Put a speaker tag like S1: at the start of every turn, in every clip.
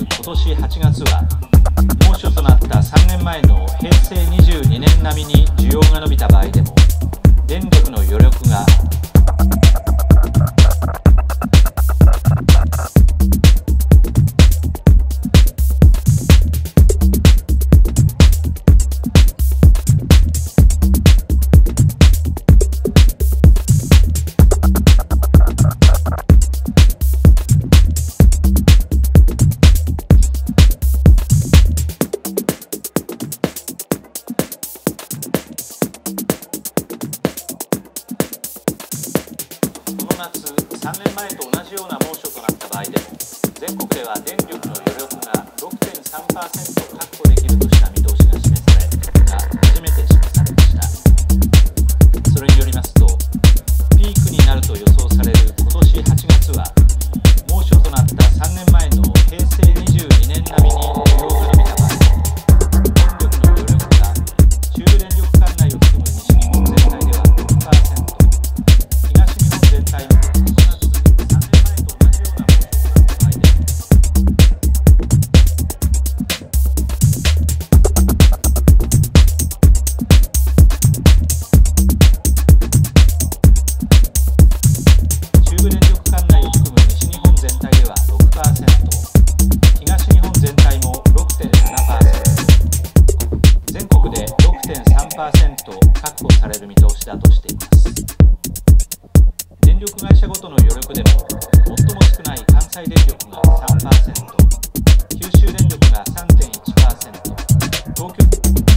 S1: 今年8月は猛暑となった3年前の平成22年並みに需要が伸びた場合でも電力の余力が3年前と同じような猛暑となった場合でも全国では電力の余力が 6.3% 確保できるとした見通しが示され初めて示されました。それによりますとピークになると予想される今年8月は猛暑となった3年前の平成22年並みに需要が伸びた場合電力の余力が中部電力管内を含む西日本全体では 6%、 東日本全体の確保される見通しだとしています。電力会社ごとの余力でも最も少ない関西電力が 3%、 九州電力が 3.1%、 東京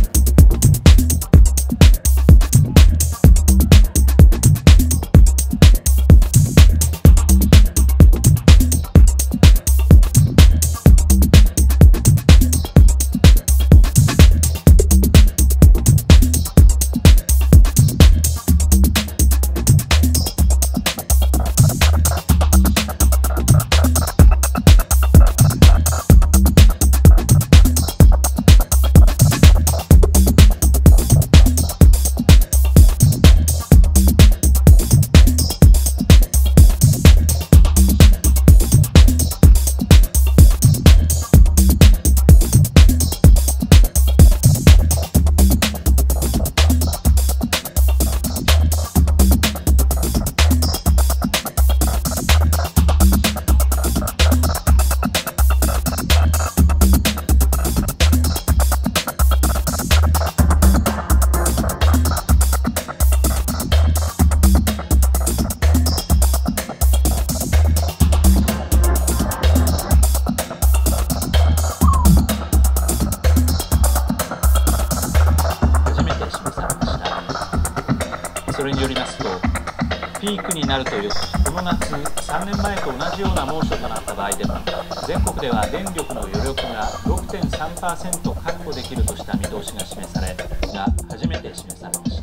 S1: それによりますとピークになるとこの夏3年前と同じような猛暑となった場合でも全国では電力の余力が 6.3% 確保できるとした見通しが示され初めて示されました。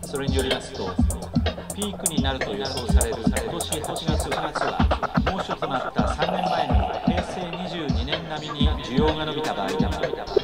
S1: それによりますとピークになると予想される今年8月は猛暑となった3年前の平成22年並みに需要が伸びた場合でも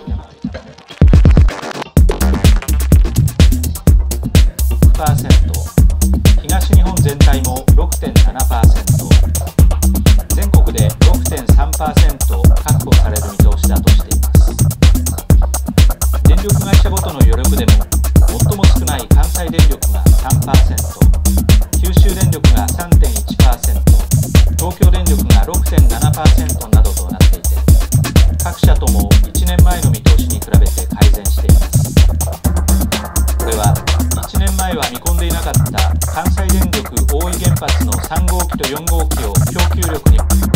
S1: 東日本全体も 6.7%、 全国で 6.3% 確保される見通しだとしています。電力会社ごとの余力でも最も少ない関西電力が 3%、 九州電力が 3.1%、 東京電力が 6.7% などとなっていて各社とも1年前の見通しに比べて改善しています。これは1年前は見込んでいなかった関西電力大井原発の3号機と4号機を供給力に